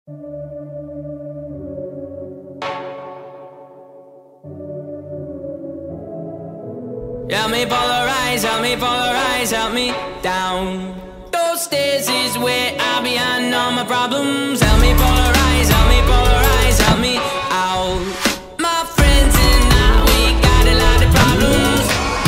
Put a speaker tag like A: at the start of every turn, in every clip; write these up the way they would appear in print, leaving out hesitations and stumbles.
A: Help me down. Those stairs is where I behind all my problems. Help me polarize, help me out. My friends and I, we got a lot of problems.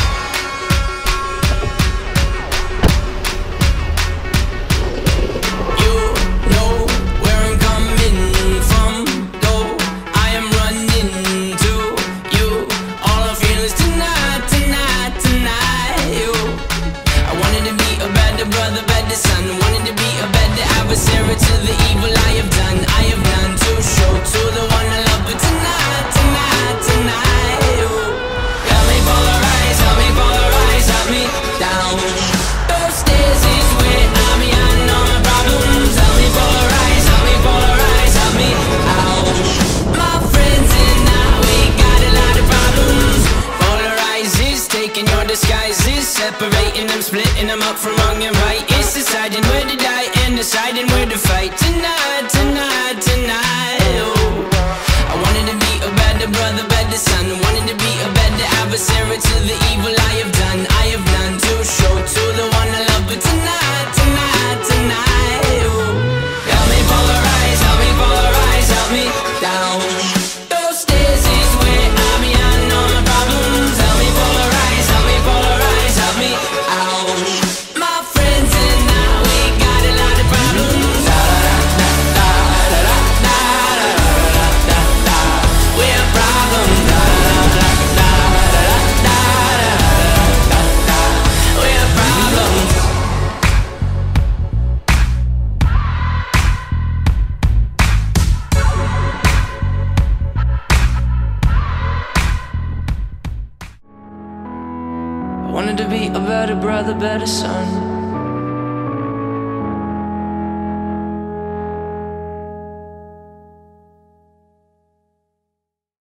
A: You know where I'm coming from, though I am running to you. All I feel is tonight, tonight, tonight. You, I wanted to be a better brother, better son. Wanted to be a better adversary to the evil I have done. I have none to show to the one I love, but tonight, tonight, tonight. You, help me polarize, help me down. Those stairs is where I'm behind all my problems. Help me polarize, help me out. My friends and I, we got a lot of problems. Polarize is taking your disguises, separating them, splitting them up from wrong and right. It's deciding where to die and deciding where to fight. Tonight, tonight, tonight. Oh, I wanted to be a better brother, better son. Wanted to be a better adversary to the evil I have done. I have none to show to the one I love, but tonight, tonight, tonight. Oh, help me polarize, help me down. Those stairs is where I'm behind all my problems. Help me polarize, help me out. My friends and I, we got a lot of problems. We have problems. We have problems. I wanted to be a better brother, better son.